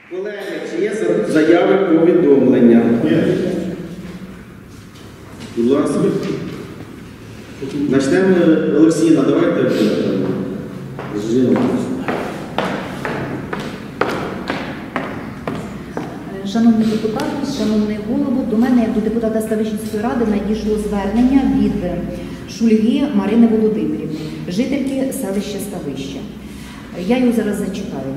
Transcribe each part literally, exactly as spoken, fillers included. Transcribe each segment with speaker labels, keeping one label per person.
Speaker 1: Колеги, чи є заяви повідомлення? Будь ласка. Начнемо, Олексіна, давайте.
Speaker 2: Шановні депутати, шановний голово, до мене, як до депутата Ставищенської ради, надійшло звернення від Шульги Марини Володимирівни, жительки селища Ставище. Я його зараз зачитаю.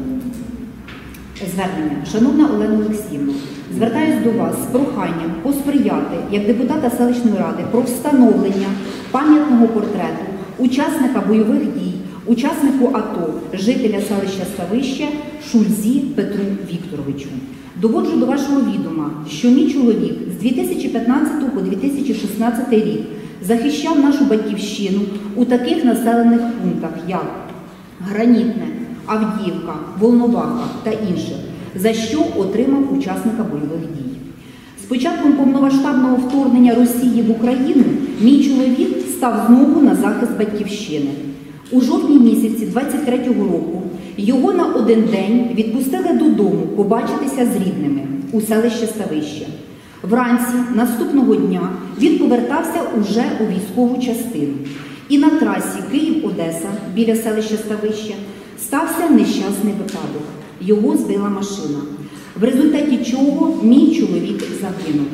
Speaker 2: Звернення. Шановна Олена Олексіївна, звертаюсь до вас з проханням посприяти, як депутата селищної ради, про встановлення пам'ятного портрету учасника бойових дій, учаснику АТО, жителя селища Ставище Шульзі Петру Вікторовичу. Доводжу до вашого відома, що мій чоловік з дві тисячі п'ятнадцятого по дві тисячі шістнадцятий рік захищав нашу батьківщину у таких населених пунктах, як Гранітне, Авдіївка, Волноваха та інших, за що отримав учасника бойових дій. З початком повномасштабного вторгнення Росії в Україну мій чоловік став знову на захист батьківщини. У жовтні місяці двадцять третього року його на один день відпустили додому побачитися з рідними у селище Ставище. Вранці наступного дня він повертався уже у військову частину. І на трасі Київ-Одеса біля селища Ставище стався нещасний випадок. Його збила машина, в результаті чого мій чоловік загинув.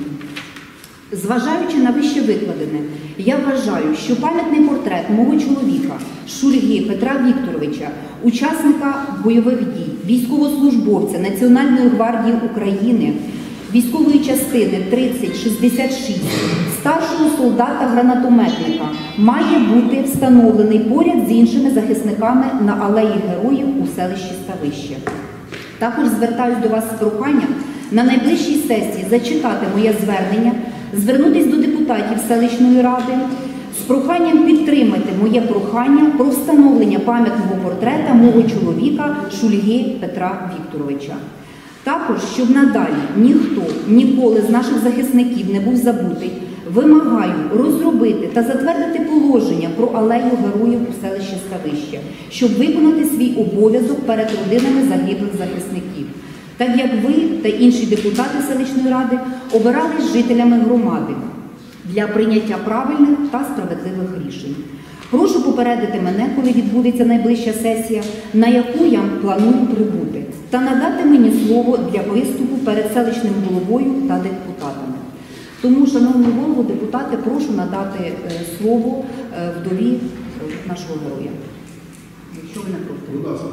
Speaker 2: Зважаючи на вище викладене, я вважаю, що пам'ятний портрет мого чоловіка, Шульги Петра Вікторовича, учасника бойових дій, військовослужбовця Національної гвардії України, військової частини тридцять шістдесят шість, старшого солдата-гранатометника, має бути встановлений поряд з іншими захисниками на алеї Героїв у селищі Ставище. Також звертаюсь до вас з проханням на найближчій сесії зачитати моє звернення, звернутися до депутатів селищної ради з проханням підтримати моє прохання про встановлення пам'ятного портрета мого чоловіка Шульги Петра Вікторовича. Також, щоб надалі ніхто ніколи з наших захисників не був забутий, вимагаю розробити та затвердити положення про алею Героїв у селищі Ставище, щоб виконати свій обов'язок перед родинами загиблих захисників, так як ви та інші депутати селищної ради обирались жителями громади для прийняття правильних та справедливих рішень. Прошу попередити мене, коли відбудеться найближча сесія, на яку я планую прибути, та надати мені слово для виступу перед селищним головою та депутатами. Тому, шановний голово, депутати, прошу надати е, слово е, вдові е, нашого героя. Якщо ви не проти.
Speaker 3: Будь ласка.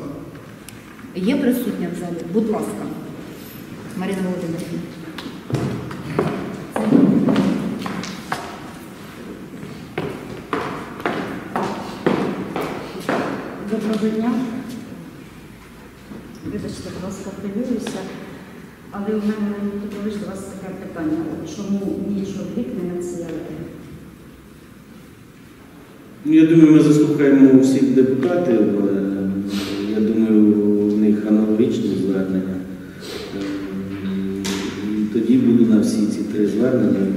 Speaker 2: Є присутня в залі? Будь ласка. Марина Володимирівна.
Speaker 4: Доброго дня. Вибачте, будь ласка, хвилююся, але у мене Петрович, до вас таке питання. Чому мій чоловік не на цій алеї?
Speaker 1: Я думаю, ми заслухаємо всіх депутатів. Я думаю, у них аналогічні звернення. Тоді буду на всі ці три звернення.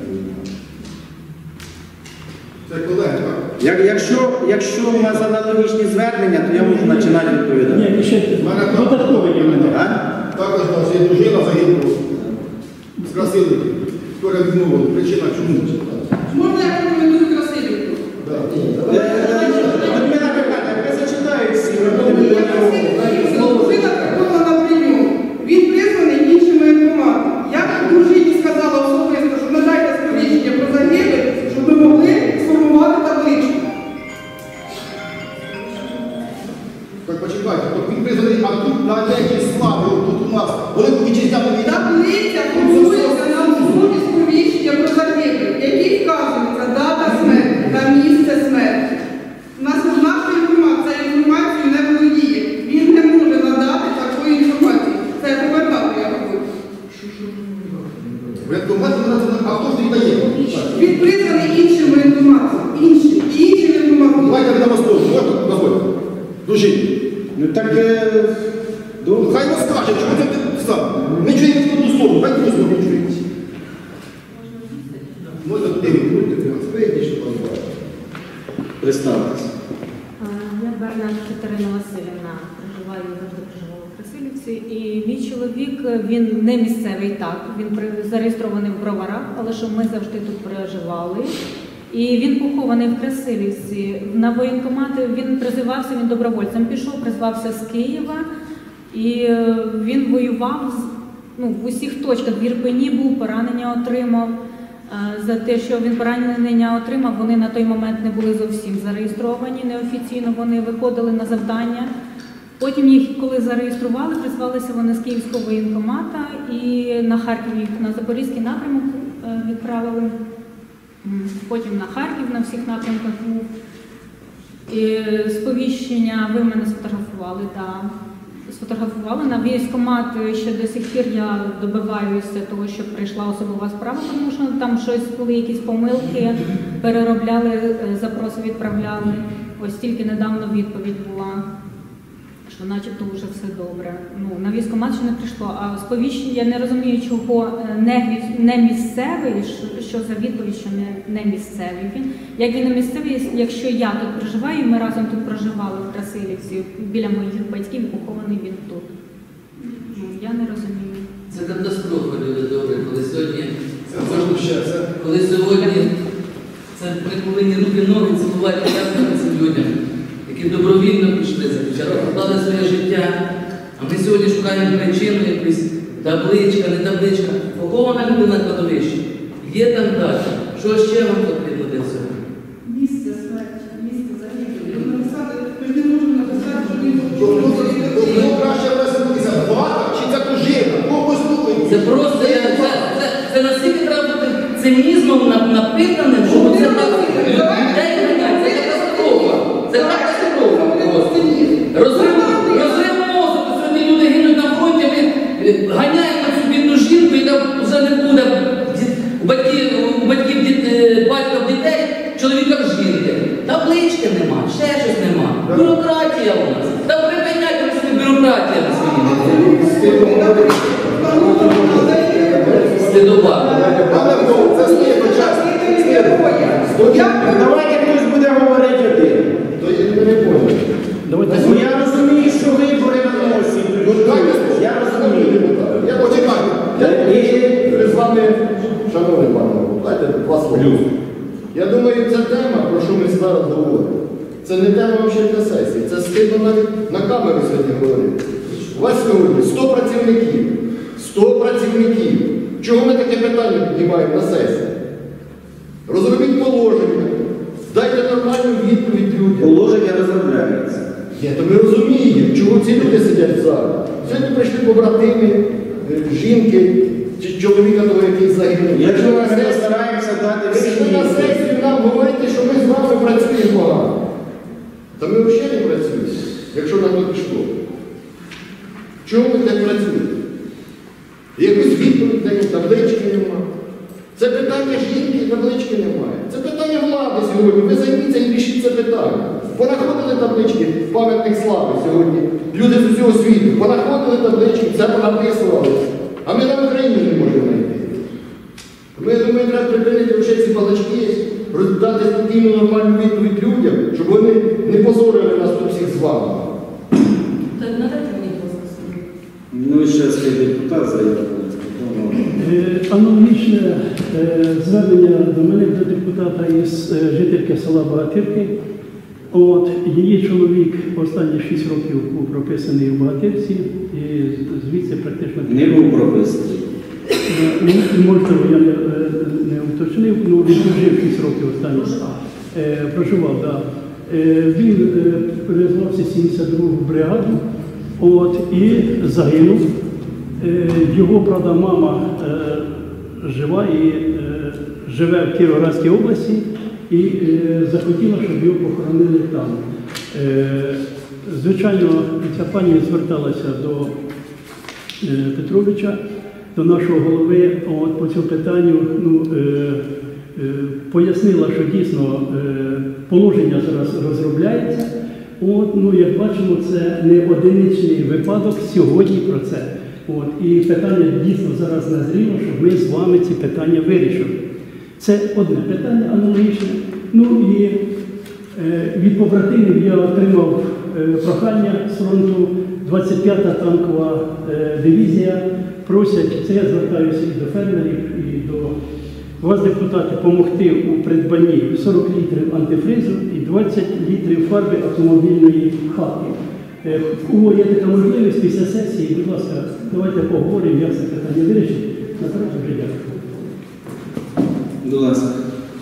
Speaker 3: Це колеги, так?
Speaker 1: Як, якщо, якщо у нас аналогічні звернення, то я можу починати відповідати.
Speaker 5: Ні, ще додаткові є в мене.
Speaker 3: Також у нас є дружина загинула з Красилівки. Скоро відмовили. Причина чому?
Speaker 6: Можна я прокоментую Красилівку?
Speaker 3: Так.
Speaker 1: Людмила Михайлівна, ви зачитаєте всі.
Speaker 6: Дружина приходила на прийом. Він призваний іншими інформатами. Я дружині сказала особисто, що надайте сповіщення про загибель, щоб ми могли сформувати табличку.
Speaker 3: Так почекайте, то він призваний, а тут на деякі слави, тут у нас велику вітчизняну війну.
Speaker 6: Таблиця формується на основі сповіщення про загибель, в якій вказується дата смерті та місце смерті. У нас наша інформація інформацію не володіє. Він не може надати такої інформації. Це губернатор, я говорю.
Speaker 3: Воєнкомат, а хто ж не дає?
Speaker 6: Він призваний іншим воєнкоматом. Іншим. І іншим воєнкоматом.
Speaker 3: Давайте віддамо слово. Можна? Дозвольте. Дружині.
Speaker 1: Ну так, е,
Speaker 3: Ну, хай вас скаже, чому це ти сам? Ми чуємо одну слово, хай не слово чуємо. Можна туди відповідати, вийдіть, що вам бачите.
Speaker 1: представтеся.
Speaker 4: Я Бернак Катерина Васильівна, проживаю, завжди проживала в Красилівці, і мій чоловік
Speaker 7: чоловік, він не місцевий, так, він при- зареєстрований в Броварах, але що ми завжди тут проживали. І він похований в Красилівці. На воєнкомат він призивався, він добровольцем пішов, призвався з Києва. І е, він воював з- ну, в усіх точках. В Ірпені був, поранення отримав. Е, За те, що він поранення отримав, вони на той момент не були зовсім зареєстровані, неофіційно вони виходили на завдання. Потім їх, коли зареєстрували, призвалися вони з Київського воєнкомата і на Харків їх на Запорізький напрямок е, відправили. М, Потім на Харків на всіх напрямках був. І сповіщення ви мене сфотографували, так. Сфотографували на військкомат, ще до сих пір я добиваюся того, щоб прийшла особова справа, тому що там щось були якісь помилки, переробляли, е, запроси відправляли. Ось тільки недавно відповідь була, що начебто вже все добре. Ну, на військкомат ще не прийшло, а сповіщення, я не розумію, чого е, не, віс- не місцевий, що, що за відповідь, що не, не місцевий. Він, як він не місцевий, якщо я тут проживаю, ми разом тут проживали в Красилівці, біля моїх батьків, похований він тут. Ну, я не розумію.
Speaker 8: Це катастрофа, люди добрі, коли сьогодні,
Speaker 3: Це можна ще, це...
Speaker 8: коли сьогодні це ми повинні руки, ноги цілувати дякувати цим людям, які добровільно пішли, захищали, поклали своє життя. А ми сьогодні шукаємо причину якусь, табличка, не табличка. Похована людина на кладовищі. Є там дата. Що ще вам потрібно для цього?
Speaker 6: Місце смерті, місце загибелі. Написати, ми ж не можемо написати, що він
Speaker 3: Кого краще розумітися, влада чи ця дружина? Кого послухають?
Speaker 8: Це просто, я- це, це, це настільки треба бути цинізмом нап- напитаним, що це так людей ганяє. Це катастрофа. Це катастрофа просто. Розрив, розрив мозку, сьогодні люди гинуть на фронті, ми е, ганяємо цю бідну жінку, яка вже не буде ді- у батьків, у батьків діт- е, батька в дітей, чоловіка в жінки. Таблички нема, ще щось нема. Бюрократія у нас. Та припиняйте ви собі бюрократія на своїй. Стидоба.
Speaker 3: Але хто? Це стає почасник.
Speaker 5: Давайте хтось буде говорити один.
Speaker 3: То я не понял.
Speaker 5: Давайте. Ну, я розумію, що ви переносите.
Speaker 3: Ну, дайте слово.
Speaker 5: Я розумію.
Speaker 3: Я почекаю. Я з вами, шановний пане, дайте два слова. Я думаю, ця тема, про що ми зараз говоримо, це не тема взагалі для сесії. Це стидно навіть на камеру сьогодні говорити. У вас сьогодні сто працівників. сто працівників. Чого ми таке питання піднімаємо на сесії? Розробіть положення. Дайте нормальну відповідь людям.
Speaker 1: Положення розробляється.
Speaker 3: Ні, то ми розуміємо, чого ці люди сидять в залі. Сьогодні прийшли побратими, е, жінки, чи чоловіка того, який загинув.
Speaker 1: Якщо
Speaker 3: Прийшли
Speaker 1: ми
Speaker 3: на сесію-
Speaker 1: постараємося дати всі
Speaker 3: Прийшли на
Speaker 1: відповіді.
Speaker 3: сесію нам говорити, що ми з вами працюємо погано. Та ми взагалі не працюємо, якщо нам не пішло. Чому ми так працюємо? Якусь відповідь даємо, таблички немає. Це питання жінки, таблички немає. Це питання влади сьогодні. Ви займіться і рішіть це питання. Понаходили таблички в пам'ятник слави сьогодні. Люди з усього світу. Понаходили таблички, це понаписували. А ми на Україні не можемо знайти. Ми, я думаю, треба припинити вже ці балачки, дати спокійну нормальну відповідь людям, щоб вони не позорили нас тут всіх з вами.
Speaker 8: Так, надайте мені просто.
Speaker 1: Ну, ще цей депутат заявив.
Speaker 5: Е, Аналогічне е, звернення до мене до депутата із е, жительки села Багатирки. От, її чоловік останні шість років був прописаний в Багатирці і звідси практично
Speaker 1: Не був прописаний.
Speaker 5: Е, ну, можливо, я не, е, не уточнив, але він жив шість років останні. Е, Проживав, так. Е, Він е, призвався сімдесят другу бригаду от, і загинув. Е, Його, правда, мама е, жива і е, живе в Кіровоградській області і е, захотіла, щоб його похоронили там. Е, Звичайно, ця пані зверталася до е, Петровича, до нашого голови от, по цьому питанню. Ну, е, е, пояснила, що дійсно е, положення зараз розробляється. От, ну, як бачимо, це не одиничний випадок сьогодні про це. От, і питання дійсно зараз назріло, щоб ми з вами ці питання вирішили. Це одне питання аналогічне. Ну і е, від побратимів я отримав е, прохання з фронту, двадцять п'ята танкова е, дивізія, просять, це я звертаюся і до фермерів, і до вас, депутати, допомогти у придбанні сорок літрів антифризу і двадцять літрів фарби автомобільної хати. Е, У кого є така можливість після сесії, будь ласка, давайте поговоримо, як це питання вирішить. Наперед вже дякую.
Speaker 1: Будь ласка.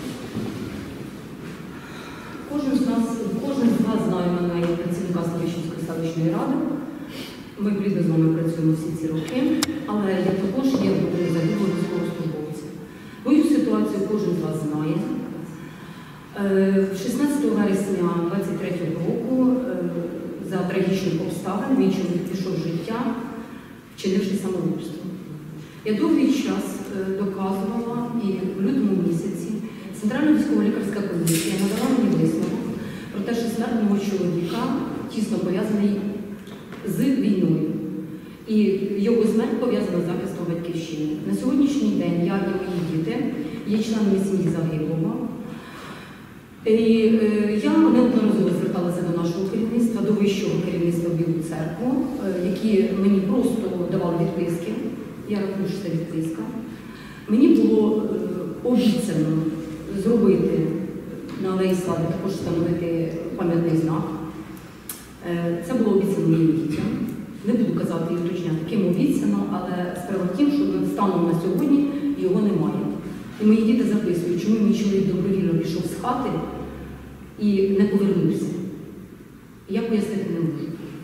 Speaker 9: Кожен з нас, кожен з вас знає мене як працівника Ставищенської селищної ради. Ми плідно з вами працюємо всі ці роки, але я також є другою загиблою військовослужбовцем. Мою ситуацію кожен з вас знає. шістнадцятого вересня двадцять третього року за трагічних обставин мій чоловік пішов з життя, вчинивши самогубство. Я довгий час доказувала, і в лютому місяці Центральна військово-лікарська комісія надала мені висновок про те, що смерть мого чоловіка тісно пов'язаний з війною. І його смерть пов'язана з захистом батьківщини. На сьогоднішній день я і мої діти є членами сім'ї загиблого. І е, я неодноразово зверталася до нашого керівництва, до вищого керівництва Білу церкву, е, які мені просто давали відписки. Я рахую, що це відписка. Мені було е, обіцяно зробити на Алеї Слави, також встановити пам'ятний знак. Е, це було обіцяно моїм дітям. Не буду казати і уточняти, ким обіцяно, але справа в тім, що станом на сьогодні його немає. І мої діти записують, чому мій чоловік добровільно пішов з хати і не повернувся. Я пояснити не можу.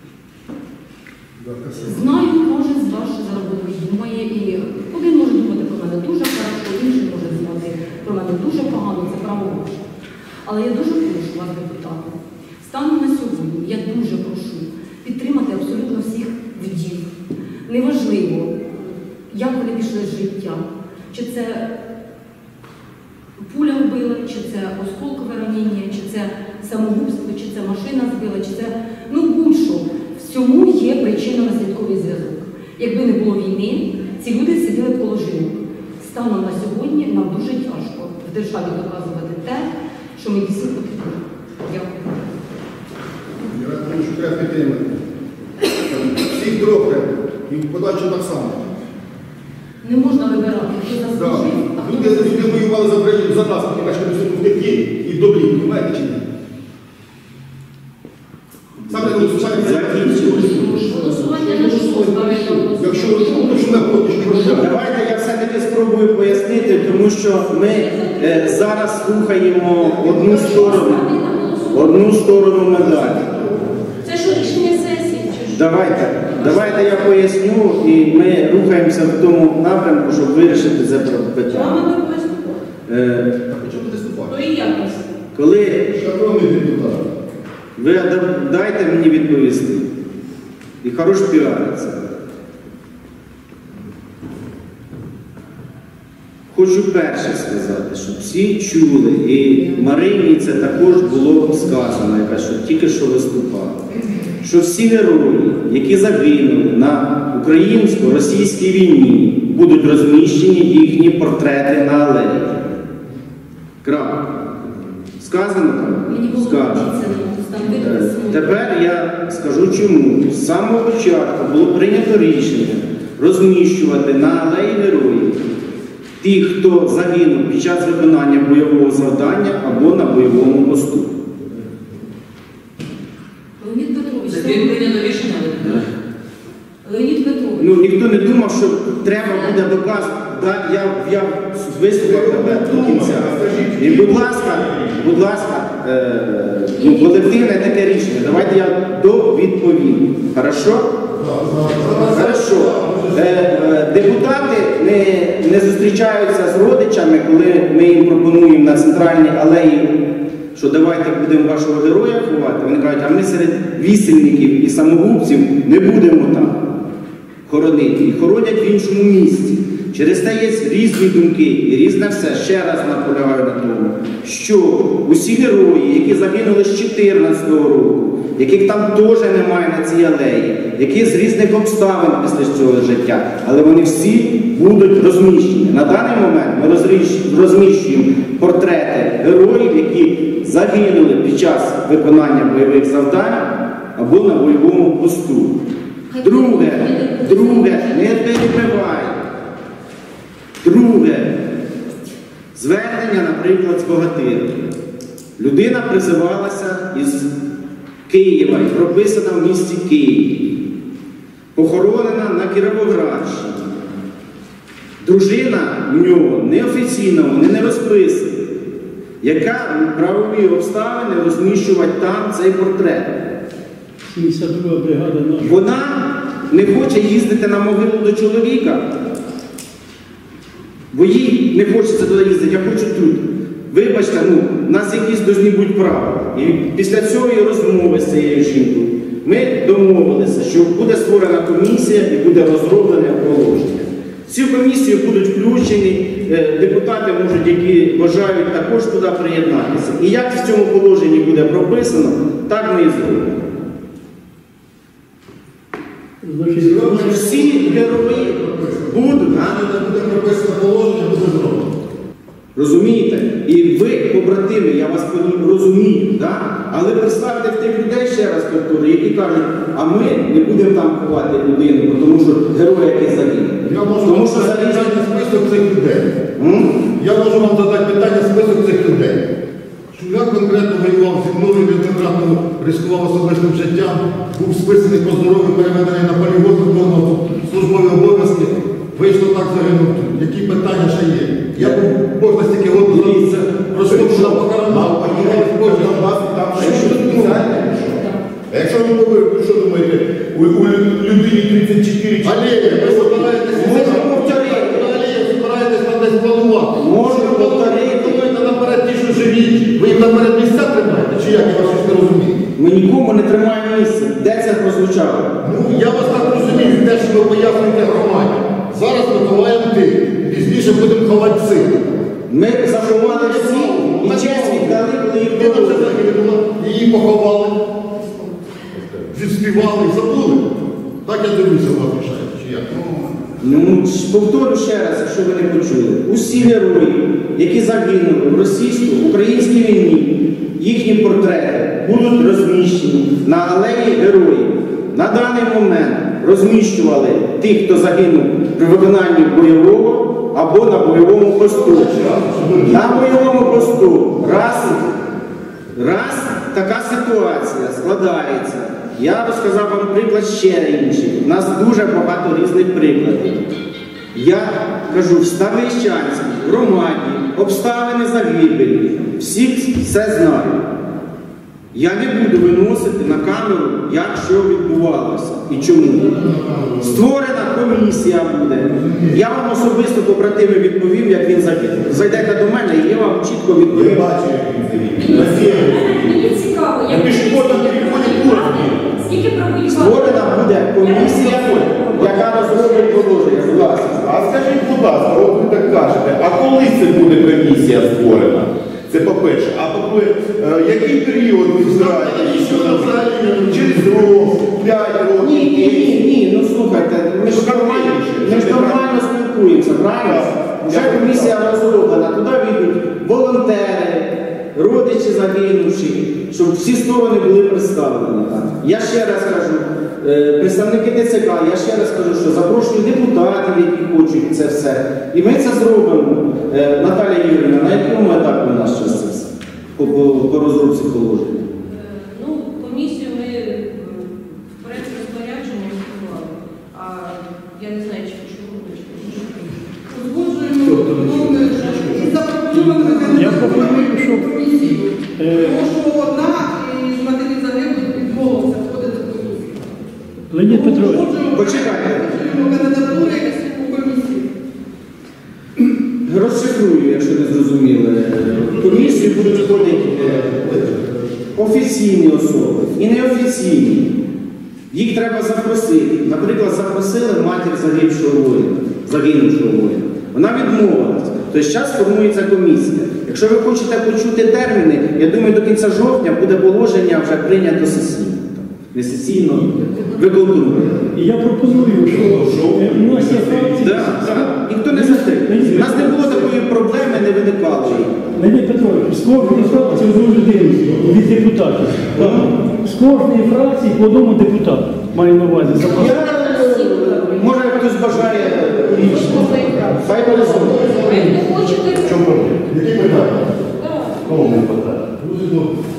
Speaker 9: Знаю, кожен з вас, що зараз думає, і один може думати про мене дуже хорошо, інший може думати про мене дуже погано, це право ваше. Але я дуже прошу вас, депутати, станом на сьогодні, я дуже прошу підтримати абсолютно всіх вдів. Неважливо, як вони пішли з життя, чи це пуля вбила, чи це осколкове ранення, чи це самогубство, чи це машина збила, чи це, ну будь-що. Всьому є причинно-наслідковий зв'язок. Якби не було війни, ці люди сиділи б коло жінок. Станом на сьогодні нам дуже тяжко в державі доказувати те, що ми дійсно потрібні. Дякую.
Speaker 3: Я радий, що треба підтримати. Всіх трьох треба. І в подальшому так само.
Speaker 9: Не можна вибирати, хто заслужив, а хто
Speaker 3: Люди, люди воювали за Україну, за нас, поки наші люди втекли і в добрі, розумієте чи ні? Саме голосування
Speaker 9: голосування не можливо.
Speaker 3: Якщо розумно, що напроти, що розумно.
Speaker 1: Давайте я все-таки спробую пояснити, тому що ми е, зараз слухаємо одну сторону, одну сторону медалі.
Speaker 9: Це що, рішення сесії? Чи що?
Speaker 1: Давайте, давайте я поясню, і ми рухаємося в тому напрямку, щоб вирішити це питання.
Speaker 9: Мама не виступила.
Speaker 1: Е,
Speaker 3: А чому ти
Speaker 9: То
Speaker 3: ступаєш?
Speaker 9: і я просто.
Speaker 1: коли
Speaker 3: Шановний депутат,
Speaker 1: ви да- дайте мені відповісти, і хорош піариться. Хочу перше сказати, щоб всі чули, і Марині це також було сказано, яка що тільки що виступала, що всі герої, які загинули на українсько-російській війні, будуть розміщені їхні портрети на алеї. Крапка. Сказано там?
Speaker 9: Мені було
Speaker 1: Сказано.
Speaker 9: обіцяно встановити
Speaker 1: Е,
Speaker 9: свою.
Speaker 1: Тепер я скажу чому. З самого початку було прийнято рішення розміщувати на алеї героїв тих, хто загинув під час виконання бойового завдання або на бойовому посту.
Speaker 9: Леонід Петрович,
Speaker 8: Це він прийнято рішення.
Speaker 9: Леонід Петрович.
Speaker 1: Ну, ніхто не думав, що треба буде доказувати. Да, я, я вислухав тебе до кінця. І, будь ласка, будь ласка, е, ну, колективне таке рішення. Давайте я довідповім. Хорошо? Хорошо. Е, е, депутати не, не зустрічаються з родичами, коли ми їм пропонуємо на центральній алеї, що давайте будемо вашого героя ховати. Вони кажуть, а ми серед вісельників і самогубців не будемо там хоронити. І хоронять в іншому місці. Через те є різні думки і різне все. Ще раз наполягаю на тому, що усі герої, які загинули з чотирнадцятого року, яких там теж немає на цій алеї, які з різних обставин після цього життя, але вони всі будуть розміщені. На даний момент ми розріш- розміщуємо портрети героїв, які загинули під час виконання бойових завдань або на бойовому посту. Друге, друге, не перебивай. Друге, звернення, наприклад, з Богатиру. Людина призивалася із Києва і прописана в місті Києві. Похоронена на Кіровоградщині. Дружина в нього неофіційно, вони не розписані. Яка правові обставини розміщувати там цей портрет?
Speaker 5: сімдесят друга бригада наша.
Speaker 1: Вона не хоче їздити на могилу до чоловіка, бо їй не хочеться туди їздити, я хочу тут. Вибачте, ну, в нас якісь должні бути права. І після цієї розмови з цією жінкою ми домовилися, що буде створена комісія і буде розроблене положення. В цю комісію будуть включені е, депутати, можуть, які бажають також туди приєднатися. І як в цьому положенні буде прописано, так ми і зробимо.
Speaker 5: Значить,
Speaker 1: Всі герої будуть, а?
Speaker 3: Буде прописано положення, буде зроблено.
Speaker 1: Розумієте? І ви, побратими, я вас розумію, да? Але представте в тих людей, ще раз повторюю, які кажуть, а ми не будемо там ховати людину, тому що герой, який загинув.
Speaker 3: Я можу
Speaker 1: Тому
Speaker 3: вам
Speaker 1: що
Speaker 3: задати
Speaker 1: залізли...
Speaker 3: питання список цих людей.
Speaker 1: М?
Speaker 3: Я можу вам задати питання список цих людей. Що я конкретно воював зі мною, неоднократно ризикував особистим життям, був списаний по здоров'ю, переведений на полігон, виконував службові обов'язки, вийшло так загинув. Які питання ще є? Я був можна стільки року розповів на покарання, а поїхали в Божий Донбас, там ще щось спеціальне. А якщо ви говорите, що думаєте, у, у людині тридцять чотири... Алея, ви збираєтесь...
Speaker 1: Можна повторити.
Speaker 3: Алея, збираєтесь там десь планувати.
Speaker 1: Можна повторити.
Speaker 3: Ви думаєте наперед ті, що живі, ви їх наперед місця тримаєте, чи як, я вас щось не розумію?
Speaker 1: Ми нікому не тримаємо місце. Де це прозвучало?
Speaker 3: Ну, я вас так розумію, те, що ви пояснюєте громаді. Зараз ми ховаємо тих, пізніше будемо ховати цих.
Speaker 1: Ми заховали всі і честь віддали, коли їх
Speaker 3: Людина вже
Speaker 1: було.
Speaker 3: загинула, її поховали, відспівали і забули. Так я дивлюся, у вас рішаєте, чи як?
Speaker 1: Ну, повторю ще раз, якщо ви не почули. Усі герої, які загинули в російсько-українській війні, їхні портрети будуть розміщені на алеї героїв. На даний момент розміщували тих, хто загинув при виконанні бойового або на бойовому посту. На бойовому посту. Раз, раз така ситуація складається. Я розказав вам приклад ще інший. У нас дуже багато різних прикладів. Я кажу, в Ставищанській громаді обставини загибелі. Всі все знають. Я не буду виносити на камеру, як що відбувалося і чому. Створена комісія буде. Я вам особисто, побратими, відповім, як він загинув. Зайдете до мене і я вам чітко відповім.
Speaker 3: Я бачу, як він загинув.
Speaker 4: Мені цікаво,
Speaker 3: Я пішоходом переходить кожен.
Speaker 4: скільки проводять
Speaker 1: Створена буде комісія, яка розробить положення. Будь ласка.
Speaker 10: А скажіть, будь ласка, от ви так кажете, а коли це буде комісія створена? Це по-перше. А по-друге, е, який період ви збираєте? Що там взагалі? Через рік, п'ять років?
Speaker 1: Ні, ні, ні, ні, ну слухайте, ми ж нормально, ми ж нормально спілкуємося, правильно? Вже комісія розроблена, туди війдуть волонтери, родичі загинувші, щоб всі сторони були представлені. Так. Я ще раз кажу, е, представники ТЦК, я ще раз кажу, що запрошую депутатів, які хочуть це все. І ми це зробимо. Е, Наталія Юрійовна, на якому етапі у нас зараз це все? По, по, по розробці положення?
Speaker 11: Ну, комісію ми в проєкт розпорядження готували, а я не знаю, чи що робити.
Speaker 6: Узгоджуємо пропонуємо і запропонованими
Speaker 5: Я пропоную, щоб,
Speaker 6: комісію.
Speaker 5: е,
Speaker 6: Тому що одна із матерів загиблих відмовилася входити в комісію.
Speaker 5: Леонід Петрович,
Speaker 6: Узгоджуємо
Speaker 1: Почекайте.
Speaker 6: кандидатури у комісію.
Speaker 1: Розшифрую, якщо не зрозуміли. В комісію будуть входити е, офіційні особи і неофіційні. Їх треба запросити. Наприклад, запросили матір загибшого воїна, загинувшого воїна. Вона відмовилась. Тобто зараз формується комісія. Якщо ви хочете почути терміни, я думаю, до кінця жовтня буде положення вже прийнято сесійно. Не сесійно, виконуємо.
Speaker 5: і я пропоную, що е, у нас є факції.
Speaker 1: Да, да. Ніхто не затик. У нас не було такої проблеми, не виникало її.
Speaker 5: Леонід Петрович, скоро фракцію одну людину від депутатів. з кожної фракції по одному депутату. Маю на увазі.
Speaker 1: Я, е, може, хтось бажає рішення. Хай голосує.
Speaker 11: Ви не хочете?
Speaker 10: В чому проблема?
Speaker 3: Які питання?
Speaker 11: Так.
Speaker 10: Кого не питає?
Speaker 3: Друзі, ну,